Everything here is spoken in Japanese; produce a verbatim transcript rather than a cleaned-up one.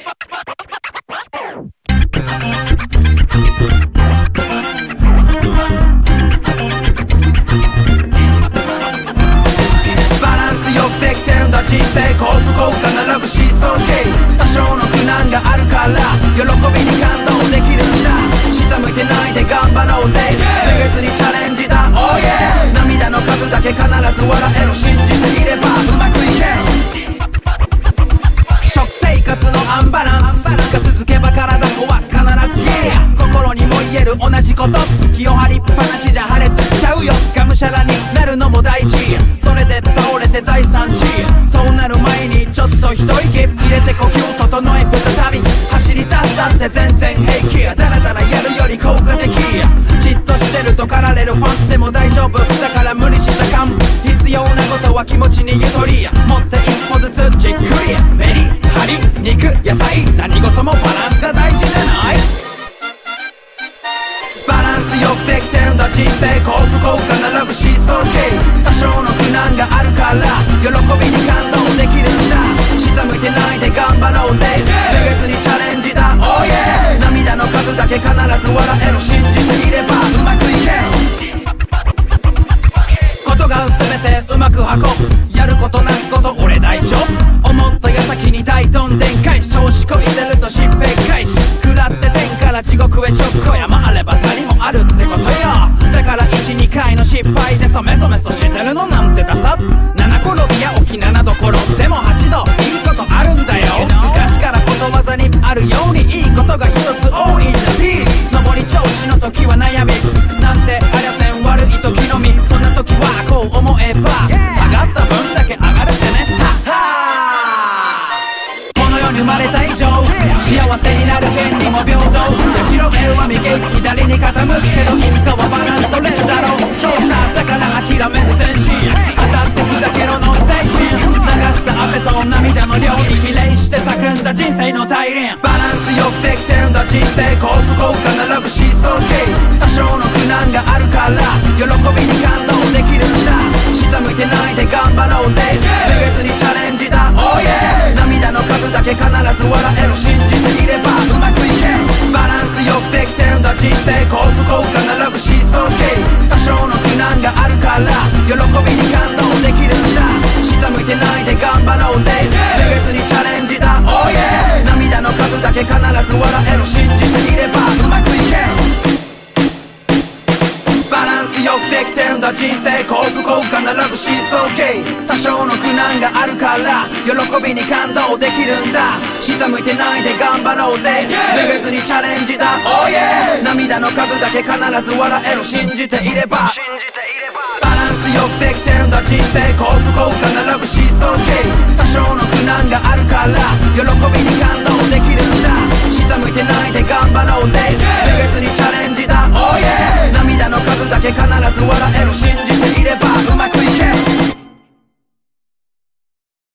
人生幸福効果ならぐ疾走系多少の苦難があるから喜びに感動できるんだ下向いてないで頑張ろうぜめげずにチャレンジだ Oh yeah 涙の数だけ必ず笑える信じていればうまくいける食生活のアンバランスが続けば体壊す必ずゲー心にも言える同じこと気を張りっぱなしじゃ破裂しちゃうよがむしゃらになるのも大事それで倒れて大惨事そうなる前にちょっと一息入れて呼吸整え再び走り出したって全然平気ダラダラやるより効果的じっとしてると駆られるファンでも大丈夫だから無理しちゃかん必要なことは気持ちにゆとり持って一歩ずつじっくりメリハリ肉野菜何事もバランスが大事じゃないバランスよくできてるんだ人生幸福効果ならぐ疾走系多少の苦難があるから喜びに感動できるんだ下向いてないで頑張ろうぜめげずにチャレンジだ Oh yeah 涙の数だけ必ず笑える信じていればうまくいけることが全てうまく運ぶやることなすこと俺大丈夫思った矢先に大どんでん返し調子こいてると疾病開始食らって天から地獄へ直行山あれば谷もあるってことよだからいちにかいの失敗でそメソメソしてるのなんてダサなな転びや起きななど転んでもはちどいいことあるんだよ昔からことわざにあるようにいいことが一つ多いんだピース上り調子の時は悩みなんてありゃせん悪い時のみそんな時はこう思えば下がった分だけ上がるってねはっはーこの世に生まれた以上幸せになる権利も平等やじろ目は右左に傾くけどいつかはバランス取れるだろうそうさだから諦めず前進当たって砕けろの精神流した汗と涙の量に比例して咲くんだ人生の大輪バランスよくできてるんだ人生幸福効果ならぐ疾走系多少の苦難があるから喜びに感動できるんだ下向いてないで頑張ろうぜめげずにチャレンジだ Oh yeah 涙の数だけ必ず笑える信じていればうまくいけるバランスよくできてるんだ人生幸福効果ならぐ疾走系多少の苦難があるから喜びに感動できるんだ下向いてないで頑張ろうぜめげずにチャレンジだ Oh yeah 涙の数だけ必ず笑える信じていればうまくいけるバランスよくできてるんだ人生幸福効果ならぐ疾走系多少の苦難があるから喜びに感動できるんだ下向いてないで頑張ろうぜめげずにチャレンジだ Oh yeah 涙の数だけ必ず笑える信じていればバランスよくできてるんだ人生幸福効果ならぐ疾走系多少の苦難があるから喜び